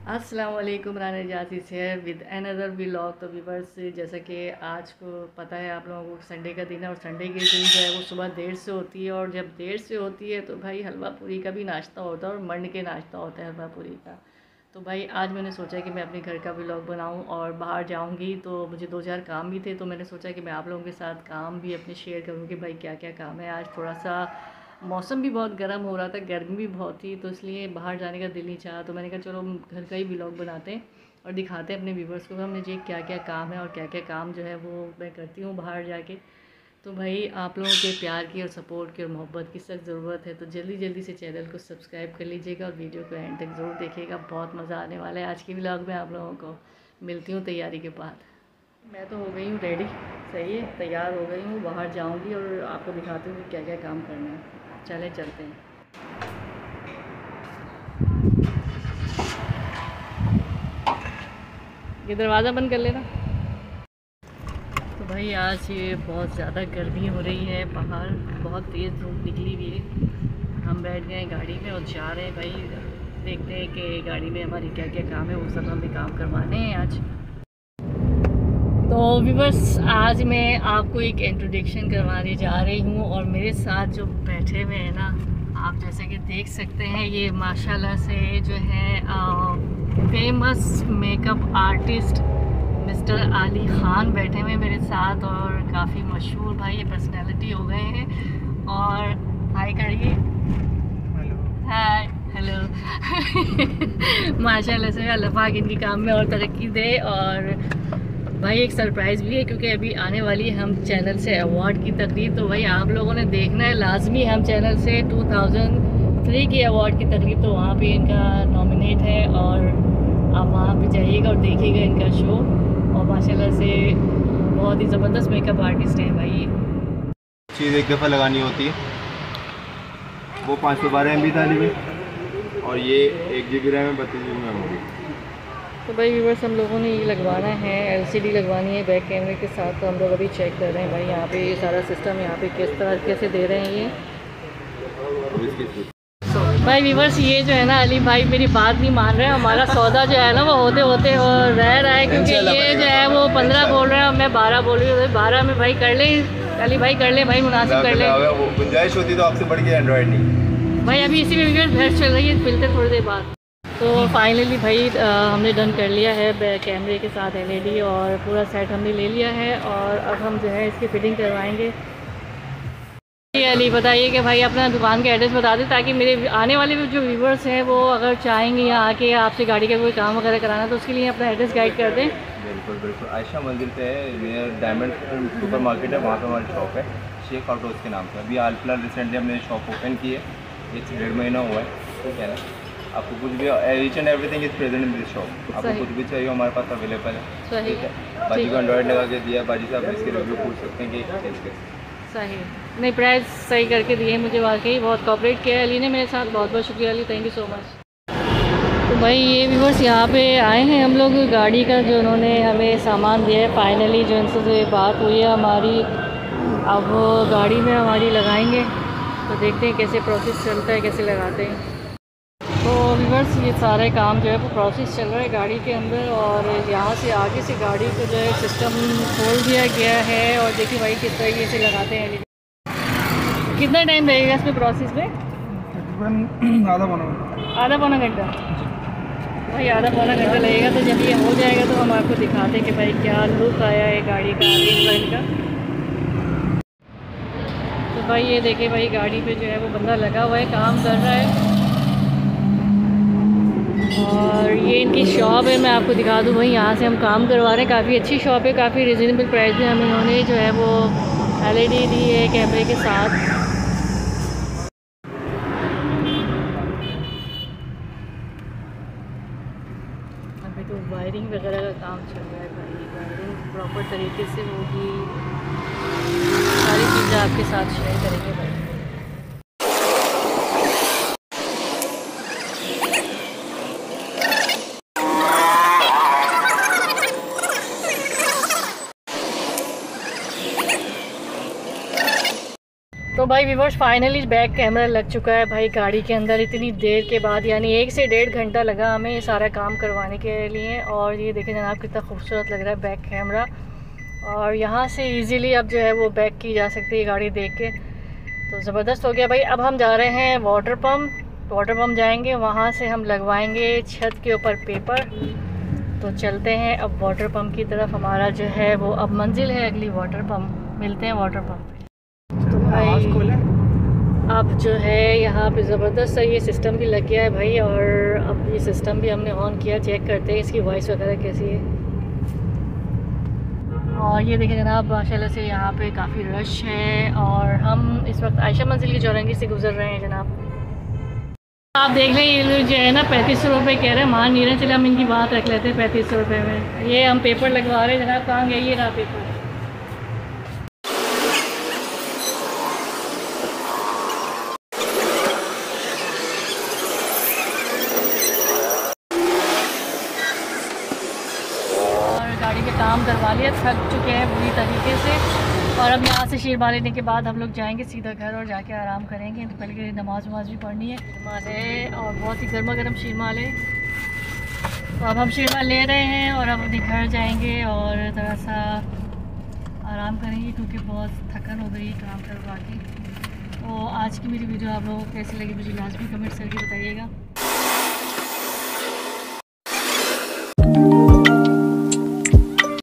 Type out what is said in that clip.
अस्सलाम वालेकुम, राना जासी है विद अनदर व्लॉग। तो व्यूवर्स, जैसा कि आज को पता है आप लोगों को संडे का दिन है और संडे के दिन जो है वो सुबह देर से होती है। और जब देर से होती है तो भाई हलवा पूरी का भी नाश्ता होता है और मंड के नाश्ता होता है हलवा पूरी का। तो भाई आज मैंने सोचा कि मैं अपने घर का व्लॉग बनाऊं और बाहर जाऊंगी तो मुझे 2-4 काम भी थे। तो मैंने सोचा कि मैं आप लोगों के साथ काम भी अपने शेयर करूँ कि भाई क्या क्या काम है। आज थोड़ा सा मौसम भी बहुत गर्म हो रहा था, गर्मी भी बहुत थी, तो इसलिए बाहर जाने का दिल नहीं चाहा। तो मैंने कहा चलो हम घर का ही व्लॉग बनाते हैं और दिखाते हैं अपने व्यूवर्स को हमने जी क्या क्या काम है और क्या क्या काम जो है वो मैं करती हूँ बाहर जाके। तो भाई आप लोगों के प्यार की और सपोर्ट की और मोहब्बत की सख्त ज़रूरत है। तो जल्दी जल्दी से चैनल को सब्सक्राइब कर लीजिएगा और वीडियो को एंड तक ज़रूर देखिएगा, बहुत मज़ा आने वाला है आज के व्लॉग में। आप लोगों को मिलती हूँ तैयारी के बाद। मैं तो हो गई हूँ रेडी, सही है, तैयार हो गई हूँ, बाहर जाऊँगी और आपको दिखाती हूँ कि क्या क्या काम करना है। चले चलते हैं। ये दरवाज़ा बंद कर लेना। तो भाई आज ये बहुत ज़्यादा गर्मी हो रही है, बाहर बहुत तेज़ धूप निकली हुई है। हम बैठ गए गाड़ी में और जा रहे हैं भाई, देखते हैं कि गाड़ी में हमारी क्या क्या काम है, वो सब हमें काम करवाने हैं आज। तो व्यूअर्स, आज मैं आपको एक इंट्रोडक्शन करवाने जा रही हूँ और मेरे साथ जो बैठे हुए हैं ना, आप जैसे कि देख सकते हैं, ये माशाल्लाह से जो है फेमस मेकअप आर्टिस्ट मिस्टर आली ख़ान बैठे हुए मेरे साथ और काफ़ी मशहूर भाई ये पर्सनैलिटी हो गए हैं। और हाय करिए। Hi hello. माशाल्लाह से अल्लाह पाक इनकी काम में और तरक्की दे। और भाई एक सरप्राइज़ भी है क्योंकि अभी आने वाली है हम चैनल से अवार्ड की तकरीब। तो भाई आप लोगों ने देखना है लाजमी, हम चैनल से 2003 की अवार्ड की तकरीब, तो वहाँ पे इनका नॉमिनेट है और आप वहाँ पे जाइएगा और देखिएगा इनका शो। और माशाल्लाह से बहुत ही ज़बरदस्त मेकअप आर्टिस्ट हैं भाई। चीज़ एक दफ़ा लगानी होती है, वो 512 MB था में, और ये 1 GB रैम है, 32 GB मेमोरी। तो भाई व्यूअर्स, हम लोगों ने ये लगवाना है, LCD लगवानी है बैक कैमरे के साथ। तो हम लोग अभी चेक कर रहे हैं भाई यहाँ पे ये सारा सिस्टम यहाँ पे किस तरह कैसे दे रहे हैं ये। भाई व्यूअर्स, ये जो है ना अली भाई मेरी बात नहीं मान रहे हैं, हमारा सौदा जो है ना वो होते होते और रह रहा है क्योंकि ये जो है वो 15 बोल रहे हैं और मैं 12 बोल रही हूँ। 12 में भाई कर लें अली भाई, कर लें भाई, मुनासिब कर लें। गुंजाइश होती तो आपसे बढ़ के एंड्रॉइड नहीं भाई। अभी इसी में व्यूअर्स बहस चल रही है, मिलते थोड़ी देर बाद। तो फाइनली भाई हमने डन कर लिया है बैक कैमरे के साथ LED और पूरा सेट हमने ले लिया है और अब हम जो है इसकी फिटिंग करवाएंगे। अली बताइए कि भाई अपना दुकान का एड्रेस बता दें ताकि मेरे आने वाले जो व्यूवर्स हैं वो अगर चाहेंगे यहाँ आके आपसे गाड़ी का कोई काम वगैरह कराना तो उसके लिए अपना एड्रेस गाइड कर दें। बिल्कुल बिल्कुल, आयशा मंदिर पे है, नियर डायमंड सुपर मार्केट है, वहाँ पे हमारी शॉप है शेख ऑटोज़ के नाम से। अभी हाल फिलहाल रिसेंटली हमने शॉप ओपन की है, ये 1.5 महीना हुआ है। ठीक है ना, आपको कुछ भी each and everything is present in this shop. आपको कुछ भी चाहिए हमारे पास अवेलेबल है। ठीक है, बाजी को एंड्रॉइड लगा के दिया, बाजी साहब इसके रिव्यू पूछ सकते हैं कि चेंज कैसे। सही नहीं, प्राइस सही करके दिए मुझे, वाकई बहुत कोऑपरेट किया है अली ने मेरे साथ, बहुत बहुत शुक्रिया Ali, thank you so much. तो भाई ये व्यूअर्स यहाँ पे आए हैं हम लोग, गाड़ी का जो उन्होंने हमें सामान दिया है फाइनली जो इनसे बात हुई है हमारी, अब वो गाड़ी में हमारी लगाएंगे। तो देखते हैं कैसे प्रोसेस चलता है, कैसे लगाते हैं। तो व्यूअर्स, ये सारे काम जो है वो प्रोसेस चल रहा है गाड़ी के अंदर और यहाँ से आगे से गाड़ी को जो है सिस्टम खोल दिया गया है और देखिए भाई किस तरीके से लगाते हैं। कितना टाइम लगेगा इसमें प्रोसेस में? तकरीबन आधा पौना घंटा। भाई आधा पौना घंटा लगेगा। तो जब ये हो जाएगा तो हम आपको दिखाते हैं कि भाई क्या लुक आया है गाड़ी का आगे फ्रंट का। तो भाई ये देखिए भाई गाड़ी पे जो है वो बंदा लगा हुआ है, काम कर रहा है और ये इनकी शॉप है, मैं आपको दिखा दूँ भाई, यहाँ से हम काम करवा रहे हैं। काफ़ी अच्छी शॉप है, काफ़ी रिजनेबल प्राइस में हमें इन्होंने जो है वो LED दी है कैमरे के साथ। अभी तो वायरिंग वगैरह का काम चल रहा है भाई, वायरिंग प्रॉपर तरीके से होगी, सारी चीज़ें आपके साथ शेयर करेंगे भाई। तो भाई व्यूअर्स फाइनली बैक कैमरा लग चुका है भाई गाड़ी के अंदर, इतनी देर के बाद, यानी 1 से 1.5 घंटा लगा हमें ये सारा काम करवाने के लिए। और ये देखें जनाब कितना खूबसूरत लग रहा है बैक कैमरा, और यहाँ से इजीली अब जो है वो बैक की जा सकती है गाड़ी देख के, तो ज़बरदस्त हो गया भाई। अब हम जा रहे हैं वाटर पम्प जाएंगे, वहाँ से हम लगवाएंगे छत के ऊपर पेपर। तो चलते हैं अब वाटर पम्प की तरफ, हमारा जो है वो अब मंजिल है अगली वाटर पम्प। मिलते हैं वाटर पम्प पे। तो भाई अब जो है यहाँ पे ज़बरदस्त सा ये सिस्टम भी लग गया है भाई, और अब ये सिस्टम भी हमने ऑन किया, चेक करते हैं इसकी वॉइस वगैरह कैसी है। और ये देखें जनाब माशाल्लाह से यहाँ पे काफ़ी रश है, और हम इस वक्त आयशा मंजिल की चौरंगी से गुजर रहे हैं जनाब। आप देख लें ये लोग जो है ना 3500 रुपये कह रहे हैं, मान नहीं रहे, चले हम इनकी बात रख लेते हैं 3500 रुपये में। ये हम पेपर लगवा रहे हैं जनाब, कहाँ गया ये रहा पेपर। गाड़ी के काम करवा लिया, थक चुके हैं पूरी तरीके से, और अब यहाँ से शीरमाल लेने के बाद हम लोग जाएंगे सीधा घर और जाके आराम करेंगे। तो पहले नमाज वमाज भी पढ़नी है, शीरमाल है और बहुत ही गर्मा गर्म शीरमाल है। तो अब हम शीरमाल ले रहे हैं और अब अपने घर जाएंगे और थोड़ा सा आराम करेंगे, क्योंकि बहुत थकन हो गई काम करवा के। तो आज की मेरी वीडियो आप लोगों को कैसी लगी मुझे लाजमी कमेंट्स करके बताइएगा।